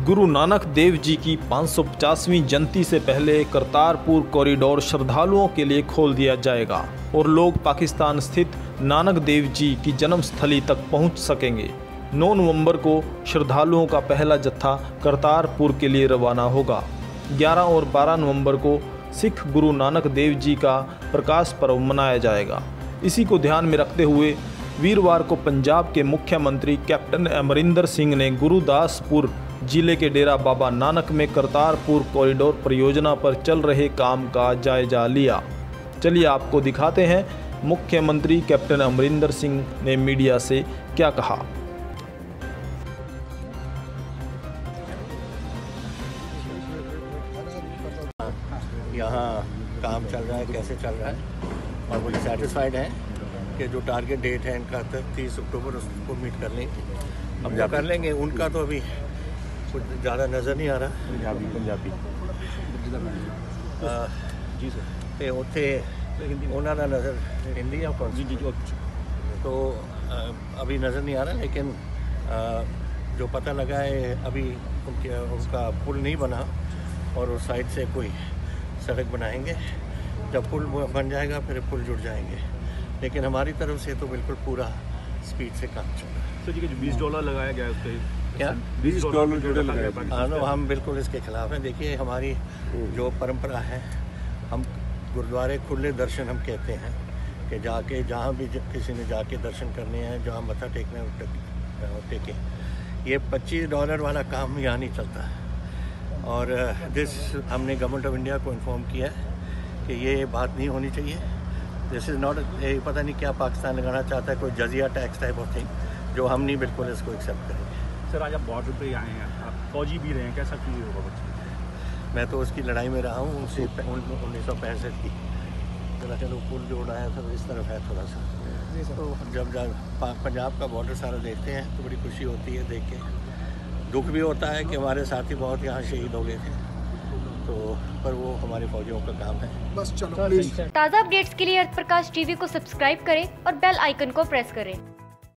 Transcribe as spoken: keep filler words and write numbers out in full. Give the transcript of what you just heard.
गुरु नानक देव जी की पाँच सौ पचासवीं जयंती से पहले करतारपुर कॉरिडोर श्रद्धालुओं के लिए खोल दिया जाएगा और लोग पाकिस्तान स्थित नानक देव जी की जन्मस्थली तक पहुंच सकेंगे। नौ नवंबर को श्रद्धालुओं का पहला जत्था करतारपुर के लिए रवाना होगा। ग्यारह और बारह नवंबर को सिख गुरु नानक देव जी का प्रकाश पर्व मनाया जाएगा। इसी को ध्यान में रखते हुए वीरवार को पंजाब के मुख्यमंत्री कैप्टन अमरिंदर सिंह ने गुरुदासपुर जिले के डेरा बाबा नानक में करतारपुर कॉरिडोर परियोजना पर चल रहे काम का जायजा लिया। चलिए आपको दिखाते हैं मुख्यमंत्री कैप्टन अमरिंदर सिंह ने मीडिया से क्या कहा। यहाँ काम चल रहा है, कैसे चल रहा है, और वो सेटिस्फाइड हैं कि जो टारगेट डेट है इनका तीस अक्टूबर उसको मीट कर लेंगे। हम जो कर लेंगे उनका तो अभी कुछ ज़्यादा नज़र नहीं आ रहा। पंजाबी पंजाबी जी सर ते उत्थे उन्होंने का नज़र हिंदी या कौन जी जी तो अभी नज़र नहीं आ रहा, लेकिन जो पता लगा है अभी उनके उनका पुल नहीं बना और उस साइड से कोई सड़क बनाएंगे। जब पुल बन जाएगा फिर पुल जुड़ जाएंगे, लेकिन हमारी तरफ से तो बिल्कुल पूरा स्पीड से काम चल रहा है। सर जी के जो बीस डॉलर लगाया गया है उस पर क्या बीस डॉलर जुड़े लगाया? हाँ नो, हम बिल्कुल इसके खिलाफ हैं। देखिए हमारी जो परंपरा है, हम गुरुद्वारे खुले दर्शन हम कहते हैं कि जाके जहाँ भी किसी ने जाके दर्शन करने हैं, जहाँ मत्था टेकना है टेकें। ये पच्चीस डॉलर वाला काम यहाँ नहीं चलता है। और दिस हमने गवर्नमेंट ऑफ इंडिया को इन्फॉर्म किया है कि ये बात नहीं होनी चाहिए। दिस इज़ नॉट, पता नहीं क्या पाकिस्तान लगाना चाहता है, कोई जजिया टैक्स टाइप ऑफ थिंग, जो हम नहीं बिल्कुल इसको एक्सेप्ट करेंगे। सर आज आप बॉर्डर पे आए हैं, आप फौजी भी रहे हैं, कैसा फील होगा बच्चे? मैं तो उसकी लड़ाई में रहा हूँ उसी उन्नीस सौ पैंसठ की। चला चलो पुल जो उड़ाया था इस तरफ है थोड़ा सा, तो जब जब पंजाब का बॉर्डर सारा देखते हैं तो बड़ी खुशी होती है देख के। दुख भी होता है कि हमारे साथी बहुत यहाँ शहीद हो गए थे, तो पर वो हमारे फौजियों का काम है। बस चलो। ताज़ा अपडेट्स के लिए अर्थ प्रकाश टीवी को सब्सक्राइब करें और बेल आइकन को प्रेस करें।